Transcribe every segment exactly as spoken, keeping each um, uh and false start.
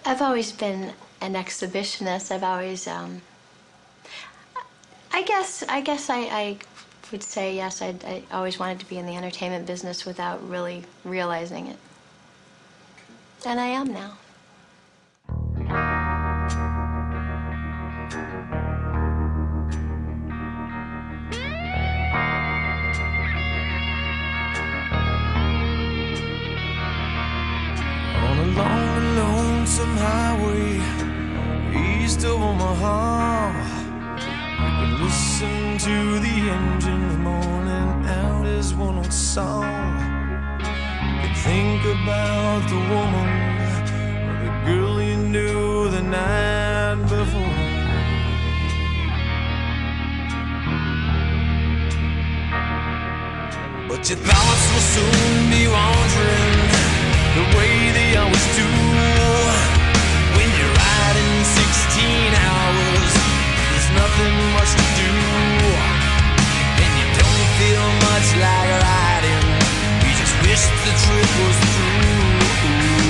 I've always been an exhibitionist. I've always, um, I guess, I guess I, I would say yes. I, I always wanted to be in the entertainment business without really realizing it, and I am now. On a long, lonesome highway east of Omaha, you can listen to the engine moaning out his one old song. You can think about the woman or the girl you knew the night before. But your thoughts will soon be wandering the way they always do. When you're riding sixteen hours, there's nothing much to do, and you don't feel much like riding. You just wish the trip was through.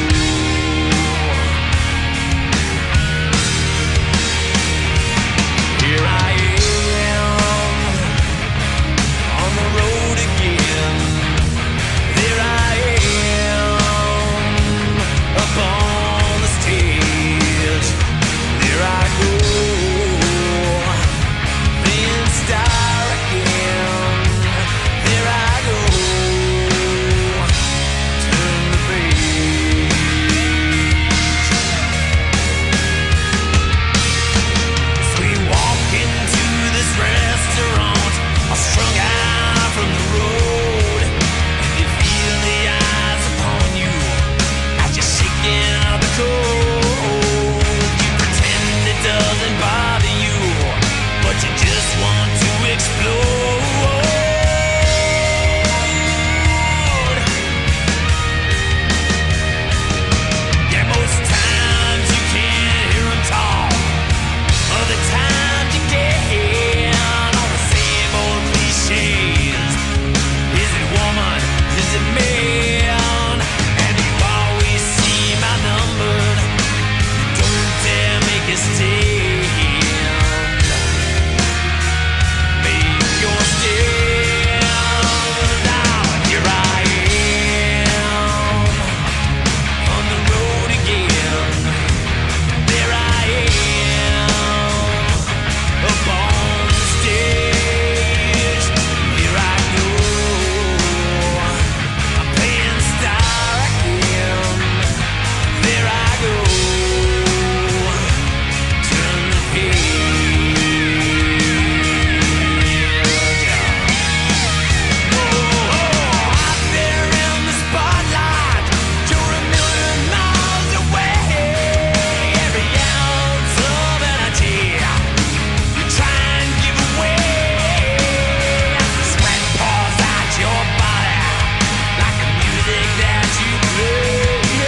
Here I am on the road again. There I am up on the stage. There I go, being star again. There I go, turn the page. As we walk into this restaurant, all strung out from the road, and you feel the eyes upon you as you're shaking out the cold. You pretend it doesn't bother you, but you just want to explode. Yeah, most times you can't hear 'em talk. Other times you can, all the same old cliches. Is it woman? Is it man? And you always seem outnumbered. Don't dare make a stand. Make your stand. Now here I am on the road again. There I am up on the stage. Here I go, I'm playing star again. There I go, turn the page. Oh, out there in the spotlight, you're a million miles away. Every ounce of energy you try and give away. Sweat pours out your body like the music that you play.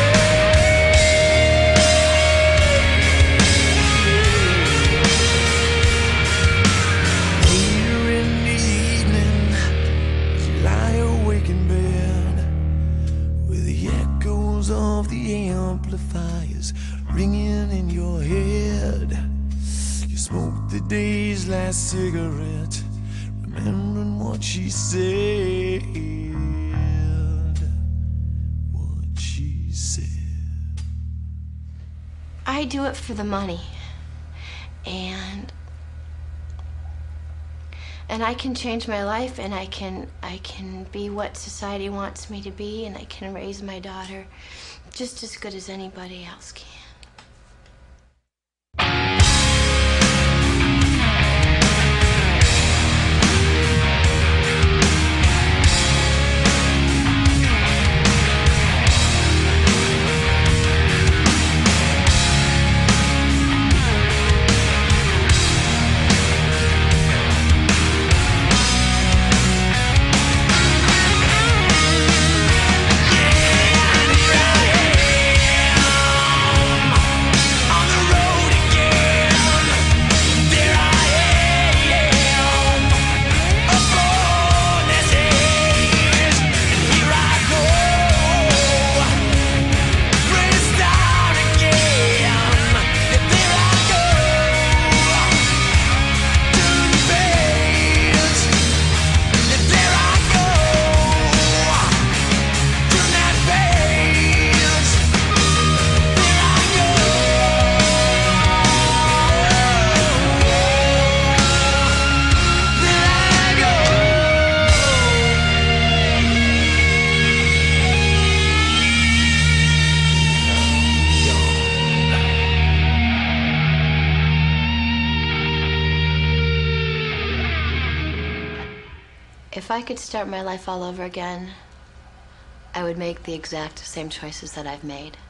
Later in the evening, you lie awake in bed with the echoes of the amplifiers ringing in your head. You smoke the day's last cigarette, remembering what she said. What she said. I do it for the money, and and I can change my life, and I can I can be what society wants me to be, and I can raise my daughter just as good as anybody else can. Yeah, here I am if I could start my life all over again, I would make the exact same choices that I've made.